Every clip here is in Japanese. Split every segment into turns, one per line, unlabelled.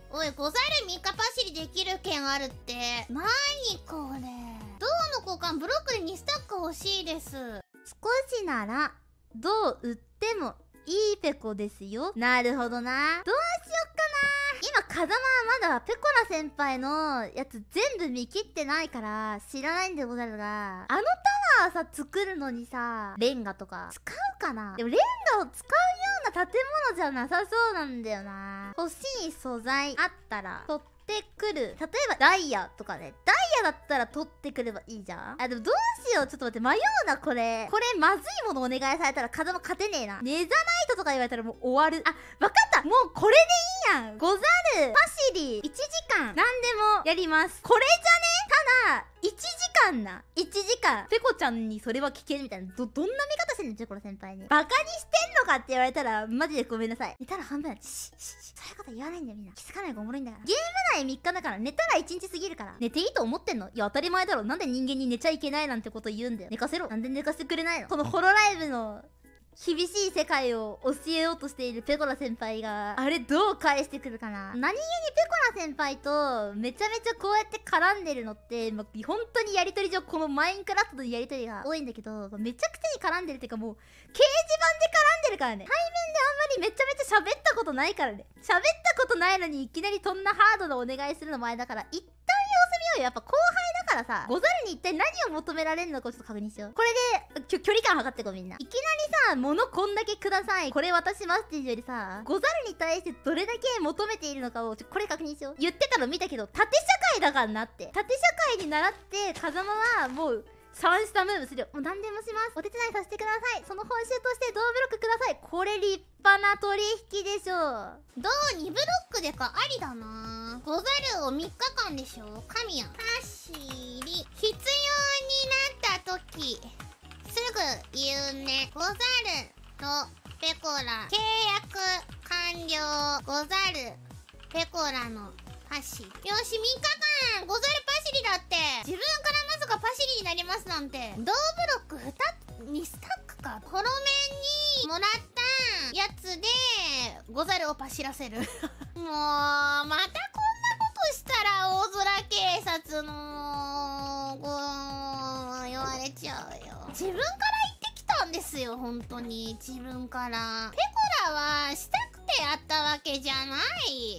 おい、小猿3日パシリできる券あるって。なにこれ。銅の交換ブロックで2スタック欲しいです。
少しなら銅売ってもいいペコですよ。なるほどな。どうしよっかな。今風間はまだペコラ先輩のやつ全部見切ってないから知らないんでござるが、あのタワーさ作るのにさ、レンガとか使うかな。でもレンガを使うような建物じゃなさそうなんだよな。欲しい素材あったら取ってくる。例えばダイヤとかね。ダイヤだったら取ってくればいいじゃん。あ、でもどうしよう。ちょっと待って、迷うな、これまずいものお願いされたら風間勝てねえな。ネザナイトとか言われたらもう終わる。あ、わかった。もうこれでいいやん。ござるパシリ1時間何でもやります。これじゃね。ただ1時間な。1時間ペコちゃんにそれは危険みたいな。どんな見方してんのペコラ先輩に。バカにしてんのかって言われたらマジでごめんなさい。寝たら半分だ。そういうこと言わないんだよみんな。気づかないがおもろいんだから。ゲーム内3日だから寝たら1日過ぎるから。寝ていいと思ってんの？いや当たり前だろ。なんで人間に寝ちゃいけないなんてこと言うんだよ。寝かせろ。なんで寝かせてくれないの？このホロライブの厳しい世界を教えようとしているペコラ先輩があれどう返してくるかな。何気にペコラ先輩とめちゃめちゃこうやって絡んでるのって、本当にやりとり上このマインクラフトのやりとりが多いんだけど、めちゃくちゃに絡んでるっていうか、もう掲示板で絡んでるからね。対面であんまりめちゃめちゃ喋ったことないからね。喋ったことないのにいきなりそんなハードなお願いするの前だから、一旦様子見ようよ。やっぱ後輩だからさ、ござるに一体何を求められるのかちょっと確認しよう。これで距離感測ってこうみんな。いきなりさ、物こんだけください、これ渡しますっていうよりさ、ござるに対してどれだけ求めているのかをこれ確認しよう。言ってたの見たけど、縦社会だからなって。縦社会に習って風間はもう3下ムーブするよ。もう何でもします。お手伝いさせてください。その報酬として銅ブロックください。これ立派な取引でしょう。
銅2ブロックでかありだな。小猿を3日間でしょ。神やん。パシリ必要になった時すぐ言うね。小猿とペコラ契約完了。小猿ペコラのパシリ。よし、3日間小猿パシリだって。自分からまさかパシリになりますなんて。銅ブロック2スタックか。ホロメンにもらったやつで小猿をパシらせる。もうまたこんなことしたら大空警察の言われちゃうよ。自分から言ってきたんですよ。本当に自分から。ペコラはしたくてやったわけじゃない。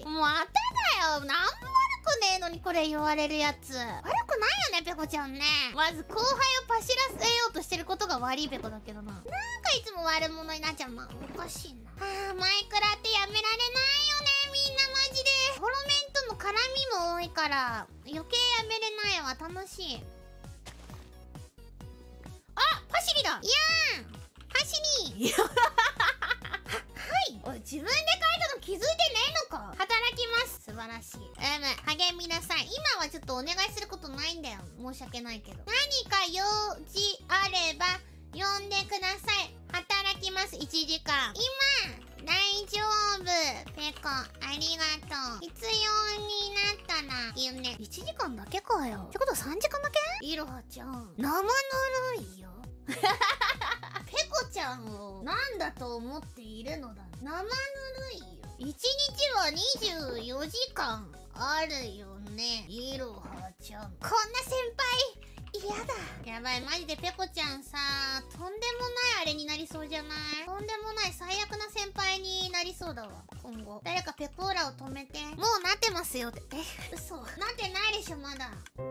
もうあただよ。なんも悪くねえのにこれ言われるやつ。悪くないよねペコちゃんね。まず後輩をパシらせようとしてることが悪いペコだけどな。なんかいつも悪者になっちゃうな。おかしいな。マイクラってやめられないよねみんなマジで。ホロメンとの絡みも多いから余計やめれないわ。楽しい。あ、パシリだ。いやーんパシリはい。おい、自分で書いたの気づいてねえのか。働きます。素晴らしい。励みなさい。今はちょっとお願いすることないんだよ。申し訳ないけど。何か用事あれば呼んでください。働きます。1時間。今大丈夫。ペコありがとう。必要になったら言うね。1時間だけかよ。ってことは3時間だけ？いろはちゃん生ぬるいよ。ペコちゃんを何だと思っているのだ。生ぬるいよ。1日は24時間あるよね。いろはちゃん。こんな先輩嫌だ。やばい、マジでペコちゃんさ、とんでもないあれになりそうじゃない？とんでもない最悪な先輩になりそうだわ。今後誰かペコーラを止めて。もうなってますよって。嘘なってないでしょまだ。